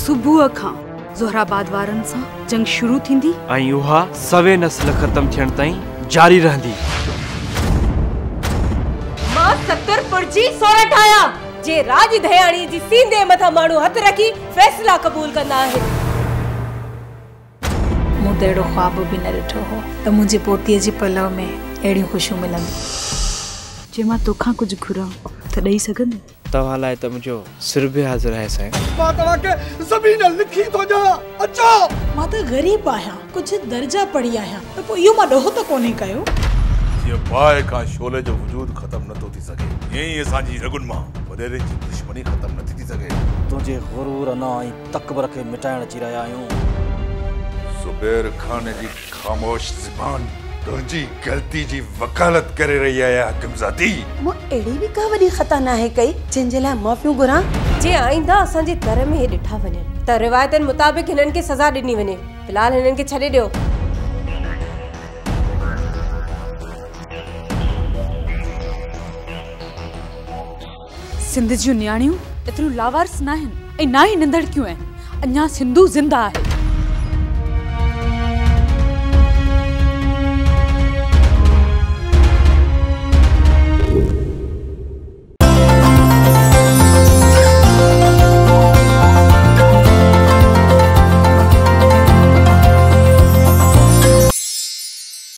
सुबह खां ज़ोहराबाद वारन सा जंग शुरू थींदी ऐं उहा सवे नस्ल खत्म थियण ताईं जारी रहंदी। मां 70 पुरजी 16 ठाया जे राज दयाणी जी सींदे मथा माण्हू हथ रखी फैसला कबूल कंदा आहिनि। मूं त अहिड़ो ख्वाब बि न ॾिठो हो त मुंहिंजी पोतीअ जी पलव में अहिड़ियूं ख़ुशियूं मिलंदियूं। जे मां तोखां कुझु घुरां त ॾेई सघंदी? तव्हां लाइ त मुंहिंजो सिर बि हाज़िर आहे साईं। मां तव्हांखे ज़मीन लिखी थो ॾियां, अचो। मां त ग़रीब आहियां, कुझु दर्जा पढ़ी आहियां, त पोइ इहो मां ॾोहो त कोन्हे कयो। ये बाहि खां शोले जो वजूद ख़त्म नथो थी सघे, ईअं ई असांजी रगुनि मां वॾेरे जी दुश्मनी ख़त्म नथी थी सघे। तुंहिंजे गुरूर अना ऐं तकबर खे मिटाइण अची रहिया आहियूं। ज़ुबैर खान जी ख़ामोश ज़बान तुंहिंजी ग़लती जी वकालत करे रही आहे हकिमज़ादी। मूं अहिड़ी बि का वॾी ख़ता नाहे कई जंहिंजे लाइ माफ़ियूं घुरां। जे आईंदा असांजे दर में हे ॾिठा वञनि त रिवायतनि मुताबिक़ हिननि खे सज़ा ॾिनी वञे। फ़िलहाल हिननि खे छॾे ॾियो। सिंध जूं न्याणियूं एतिरियूं लावारिस न आहिनि ऐं ना ई निंदड़कियूं आहिनि। अञा सिंधु ज़िंदा आहे।